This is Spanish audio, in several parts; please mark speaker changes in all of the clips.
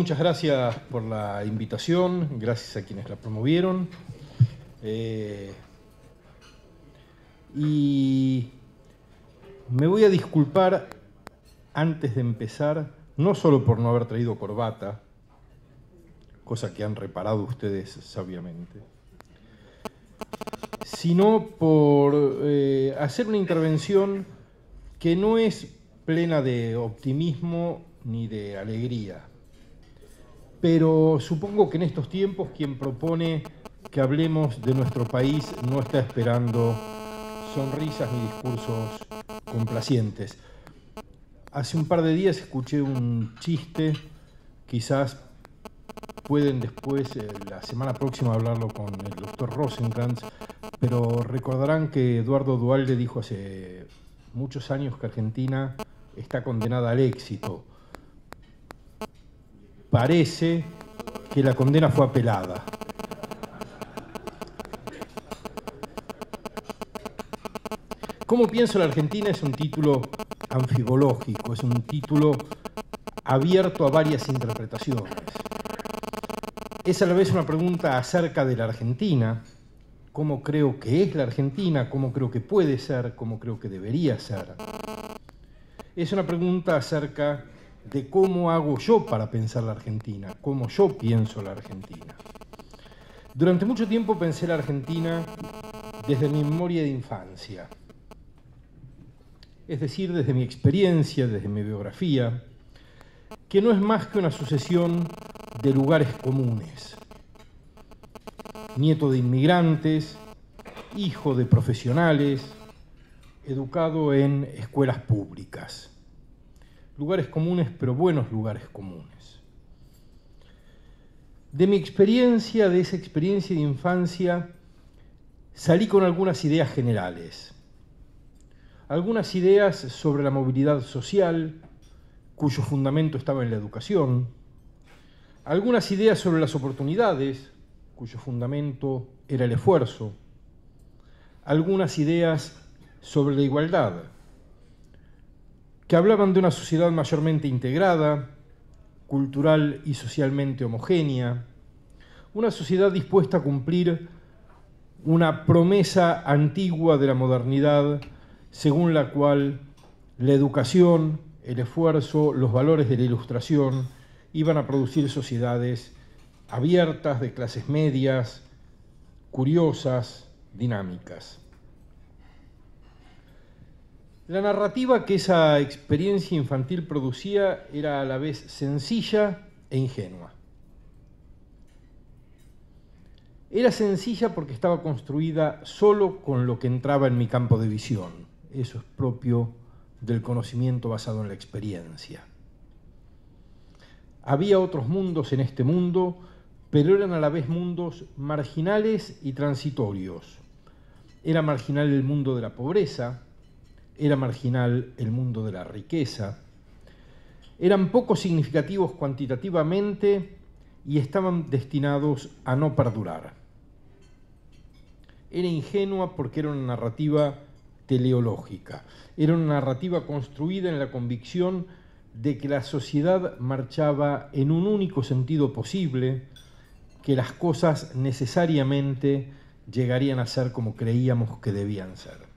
Speaker 1: muchas gracias por la invitación, gracias a quienes la promovieron. Y me voy a disculpar antes de empezar, no solo por no haber traído corbata, cosa que han reparado ustedes sabiamente, sino por hacer una intervención que no es plena de optimismo ni de alegría. Pero supongo que en estos tiempos quien propone que hablemos de nuestro país no está esperando sonrisas ni discursos complacientes. Hace un par de días escuché un chiste, quizás pueden después, la semana próxima, hablarlo con el doctor Rosenkrantz, pero recordarán que Eduardo Duhalde dijo hace muchos años que Argentina está condenada al éxito. Parece que la condena fue apelada. ¿Cómo pienso la Argentina? Es un título anfibológico, es un título abierto a varias interpretaciones. Es a la vez una pregunta acerca de la Argentina, cómo creo que es la Argentina, cómo creo que puede ser, cómo creo que debería ser. Es una pregunta acerca de cómo hago yo para pensar la Argentina, cómo yo pienso la Argentina. Durante mucho tiempo pensé la Argentina desde mi memoria de infancia, es decir, desde mi experiencia, desde mi biografía, que no es más que una sucesión de lugares comunes. Nieto de inmigrantes, hijo de profesionales, educado en escuelas públicas. Lugares comunes, pero buenos lugares comunes. De mi experiencia, de esa experiencia de infancia, salí con algunas ideas generales. Algunas ideas sobre la movilidad social, cuyo fundamento estaba en la educación. Algunas ideas sobre las oportunidades, cuyo fundamento era el esfuerzo. Algunas ideas sobre la igualdad, que hablaban de una sociedad mayormente integrada, cultural y socialmente homogénea, una sociedad dispuesta a cumplir una promesa antigua de la modernidad, según la cual la educación, el esfuerzo, los valores de la Ilustración iban a producir sociedades abiertas, de clases medias, curiosas, dinámicas. La narrativa que esa experiencia infantil producía era a la vez sencilla e ingenua. Era sencilla porque estaba construida solo con lo que entraba en mi campo de visión. Eso es propio del conocimiento basado en la experiencia. Había otros mundos en este mundo, pero eran a la vez mundos marginales y transitorios. Era marginal el mundo de la pobreza, era marginal el mundo de la riqueza, eran poco significativos cuantitativamente y estaban destinados a no perdurar. Era ingenua porque era una narrativa teleológica, era una narrativa construida en la convicción de que la sociedad marchaba en un único sentido posible, que las cosas necesariamente llegarían a ser como creíamos que debían ser.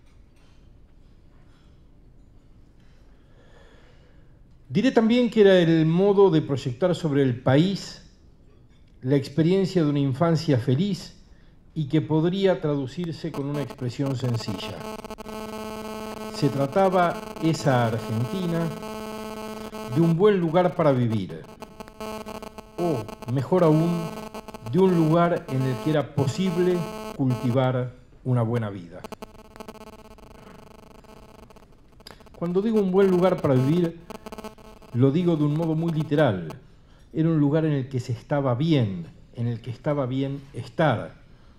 Speaker 1: Diré también que era el modo de proyectar sobre el país la experiencia de una infancia feliz y que podría traducirse con una expresión sencilla. Se trataba esa Argentina de un buen lugar para vivir, o, mejor aún, de un lugar en el que era posible cultivar una buena vida. Cuando digo un buen lugar para vivir, lo digo de un modo muy literal. Era un lugar en el que se estaba bien, en el que estaba bien estar.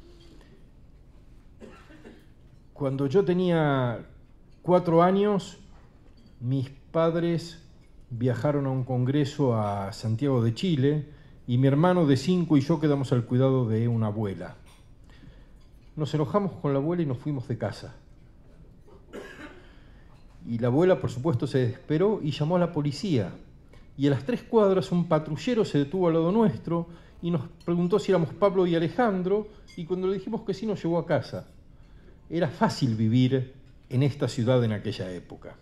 Speaker 1: Cuando yo tenía 4 años, mis padres viajaron a un congreso a Santiago de Chile y mi hermano de 5 y yo quedamos al cuidado de una abuela. Nos enojamos con la abuela y nos fuimos de casa. Y la abuela, por supuesto, se desesperó y llamó a la policía. y a las 3 cuadras un patrullero se detuvo al lado nuestro y nos preguntó si éramos Pablo y Alejandro, y cuando le dijimos que sí nos llevó a casa. Era fácil vivir en esta ciudad en aquella época.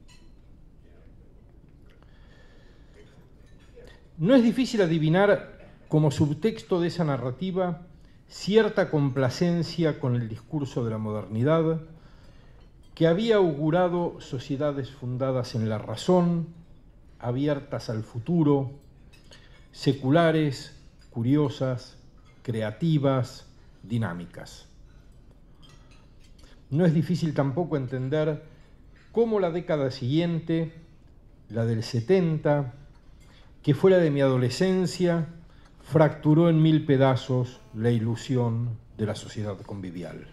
Speaker 1: No es difícil adivinar como subtexto de esa narrativa cierta complacencia con el discurso de la modernidad que había augurado sociedades fundadas en la razón, abiertas al futuro, seculares, curiosas, creativas, dinámicas. No es difícil tampoco entender cómo la década siguiente, la del 70, que fue la de mi adolescencia, fracturó en 1000 pedazos la ilusión de la sociedad convivial.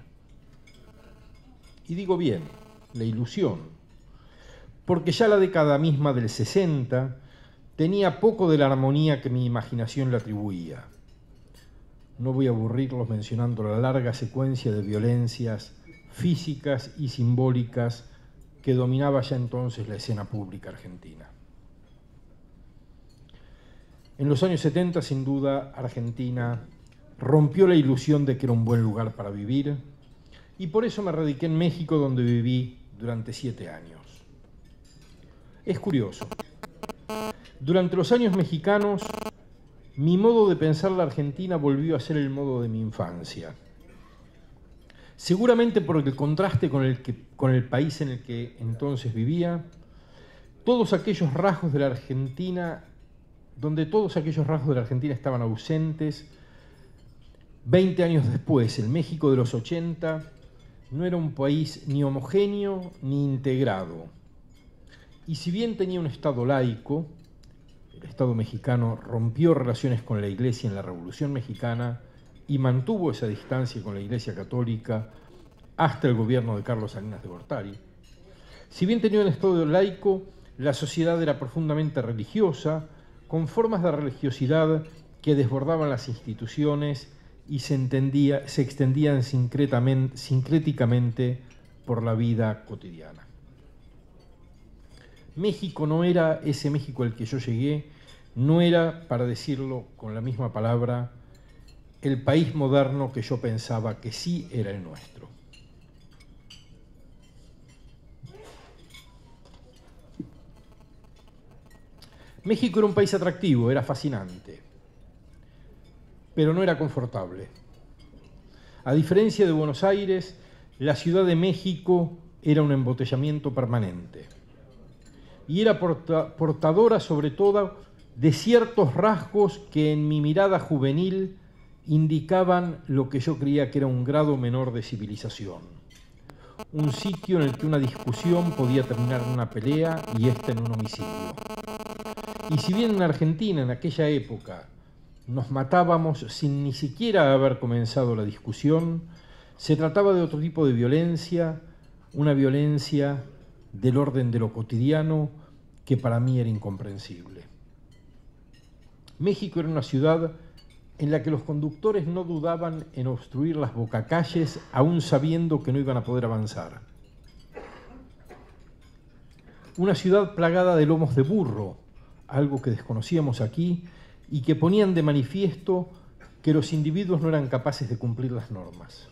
Speaker 1: Y digo bien, la ilusión, porque ya la década misma del 60 tenía poco de la armonía que mi imaginación le atribuía. No voy a aburrirlos mencionando la larga secuencia de violencias físicas y simbólicas que dominaba ya entonces la escena pública argentina. En los años 70, sin duda, Argentina rompió la ilusión de que era un buen lugar para vivir, y por eso me radiqué en México, donde viví durante 7 años. Es curioso. Durante los años mexicanos, mi modo de pensar la Argentina volvió a ser el modo de mi infancia. Seguramente por el contraste con el país en el que entonces vivía, todos aquellos rasgos de la Argentina, donde todos aquellos rasgos de la Argentina estaban ausentes, 20 años después, el México de los 80 no era un país ni homogéneo ni integrado. Y si bien tenía un Estado laico, el Estado mexicano rompió relaciones con la Iglesia en la Revolución Mexicana y mantuvo esa distancia con la Iglesia Católica hasta el gobierno de Carlos Salinas de Gortari. Si bien tenía un Estado laico, la sociedad era profundamente religiosa, con formas de religiosidad que desbordaban las instituciones y se extendían sincréticamente por la vida cotidiana. México no era ese México al que yo llegué, no era, para decirlo con la misma palabra, el país moderno que yo pensaba que sí era el nuestro. México era un país atractivo, era fascinante, pero no era confortable. A diferencia de Buenos Aires, la Ciudad de México era un embotellamiento permanente y era portadora sobre todo de ciertos rasgos que en mi mirada juvenil indicaban lo que yo creía que era un grado menor de civilización. Un sitio en el que una discusión podía terminar en una pelea y esta en un homicidio. Y si bien en Argentina, en aquella época, nos matábamos sin ni siquiera haber comenzado la discusión, se trataba de otro tipo de violencia, una violencia del orden de lo cotidiano que para mí era incomprensible. México era una ciudad en la que los conductores no dudaban en obstruir las bocacalles aún sabiendo que no iban a poder avanzar. Una ciudad plagada de lomos de burro, algo que desconocíamos aquí, y que ponían de manifiesto que los individuos no eran capaces de cumplir las normas.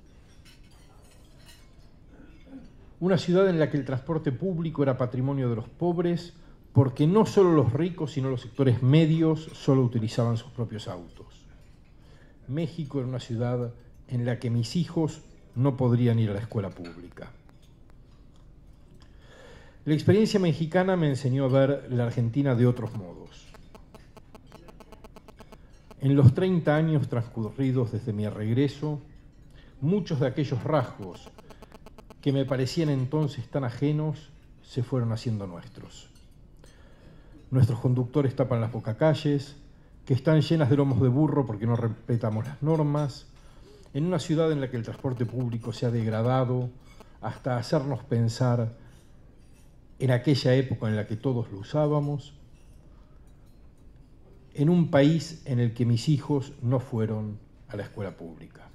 Speaker 1: Una ciudad en la que el transporte público era patrimonio de los pobres, porque no solo los ricos, sino los sectores medios solo utilizaban sus propios autos. México era una ciudad en la que mis hijos no podrían ir a la escuela pública. La experiencia mexicana me enseñó a ver la Argentina de otros modos. En los 30 años transcurridos desde mi regreso, muchos de aquellos rasgos que me parecían entonces tan ajenos se fueron haciendo nuestros. Nuestros conductores tapan las bocacalles, que están llenas de lomos de burro porque no respetamos las normas, en una ciudad en la que el transporte público se ha degradado hasta hacernos pensar en aquella época en la que todos lo usábamos, en un país en el que mis hijos no fueron a la escuela pública.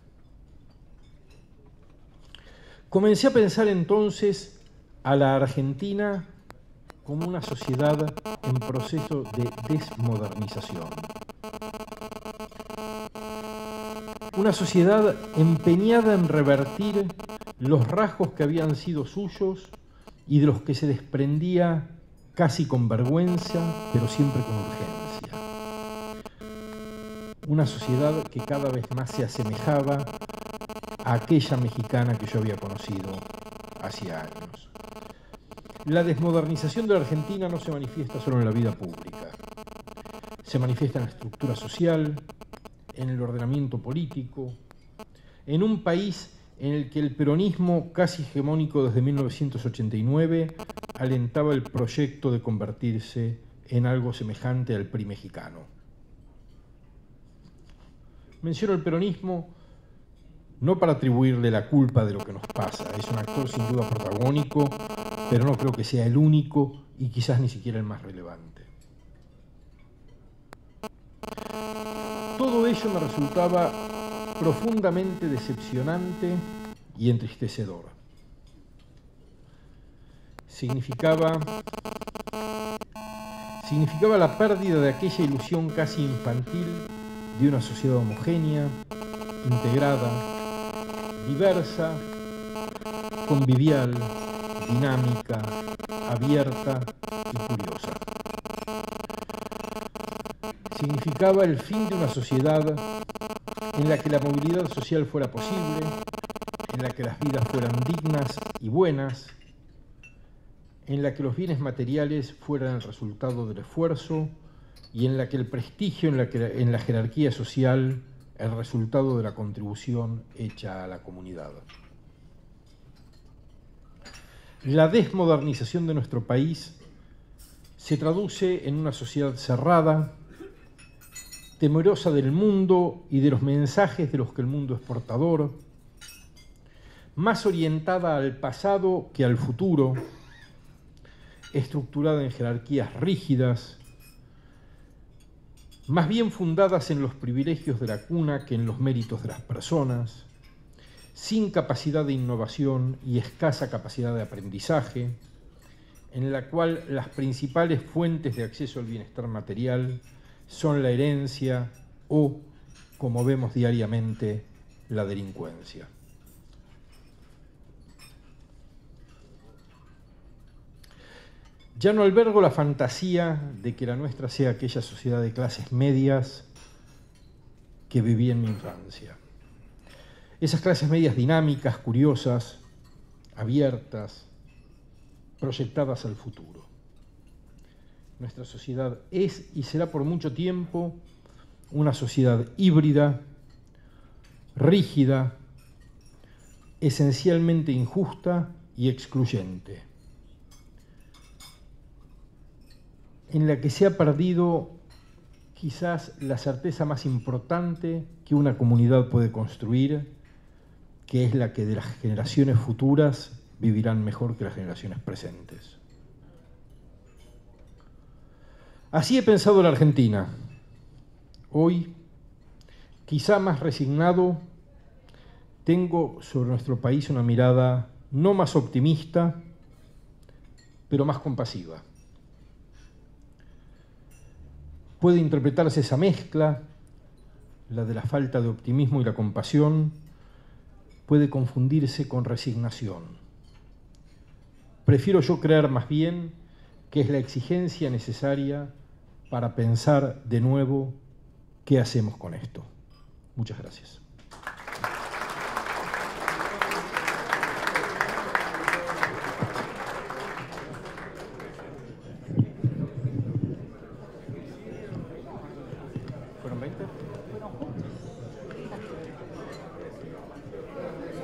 Speaker 1: Comencé a pensar entonces a la Argentina como una sociedad en proceso de desmodernización. Una sociedad empeñada en revertir los rasgos que habían sido suyos y de los que se desprendía casi con vergüenza, pero siempre con urgencia. Una sociedad que cada vez más se asemejaba a aquella mexicana que yo había conocido hacía años. La desmodernización de la Argentina no se manifiesta solo en la vida pública. Se manifiesta en la estructura social, en el ordenamiento político, en un país en el que el peronismo, casi hegemónico desde 1989, alentaba el proyecto de convertirse en algo semejante al PRI mexicano. Menciono el peronismo no para atribuirle la culpa de lo que nos pasa, es un actor sin duda protagónico, pero no creo que sea el único y quizás ni siquiera el más relevante. Todo ello me resultaba profundamente decepcionante y entristecedor. Significaba la pérdida de aquella ilusión casi infantil de una sociedad homogénea, integrada, diversa, convivial, dinámica, abierta y curiosa. Significaba el fin de una sociedad en la que la movilidad social fuera posible, en la que las vidas fueran dignas y buenas, en la que los bienes materiales fueran el resultado del esfuerzo y en la que el prestigio en la jerarquía social el resultado de la contribución hecha a la comunidad. La desmodernización de nuestro país se traduce en una sociedad cerrada, temerosa del mundo y de los mensajes de los que el mundo es portador, más orientada al pasado que al futuro, estructurada en jerarquías rígidas, más bien fundadas en los privilegios de la cuna que en los méritos de las personas, sin capacidad de innovación y escasa capacidad de aprendizaje, en la cual las principales fuentes de acceso al bienestar material son la herencia o, como vemos diariamente, la delincuencia. Ya no albergo la fantasía de que la nuestra sea aquella sociedad de clases medias que viví en mi infancia. Esas clases medias dinámicas, curiosas, abiertas, proyectadas al futuro. Nuestra sociedad es y será por mucho tiempo una sociedad híbrida, rígida, esencialmente injusta y excluyente, en la que se ha perdido quizás la certeza más importante que una comunidad puede construir, que es la que de las generaciones futuras vivirán mejor que las generaciones presentes. Así he pensado la Argentina. Hoy, quizá más resignado, tengo sobre nuestro país una mirada no más optimista, pero más compasiva. Puede interpretarse esa mezcla, la de la falta de optimismo y la compasión, puede confundirse con resignación. Prefiero yo creer más bien que es la exigencia necesaria para pensar de nuevo qué hacemos con esto. Muchas gracias. ¿Fueron 20?